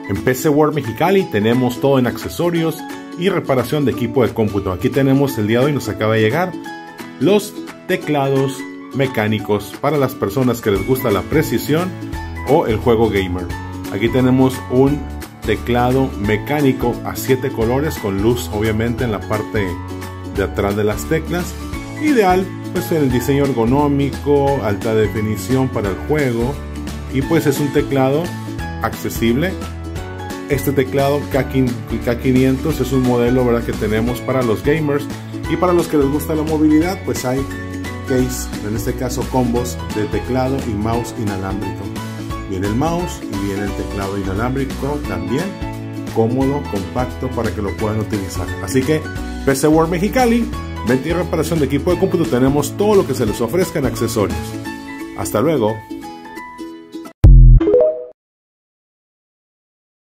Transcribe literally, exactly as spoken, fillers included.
En P C World Mexicali tenemos todo en accesorios y reparación de equipo de cómputo. Aquí tenemos el día de hoy, nos acaba de llegar, los teclados mecánicos para las personas que les gusta la precisión o el juego gamer. Aquí tenemos un teclado mecánico a siete colores con luz obviamente en la parte de atrás de las teclas. Ideal pues en el diseño ergonómico, alta definición para el juego, y pues es un teclado accesible. Este teclado K quinientos es un modelo, ¿verdad?, que tenemos para los gamers, y para los que les gusta la movilidad pues hay case, en este caso combos de teclado y mouse inalámbrico. Viene el mouse y viene el teclado inalámbrico también, cómodo, compacto para que lo puedan utilizar. Así que P C World Mexicali, venta y reparación de equipo de cómputo, tenemos todo lo que se les ofrezca en accesorios. Hasta luego.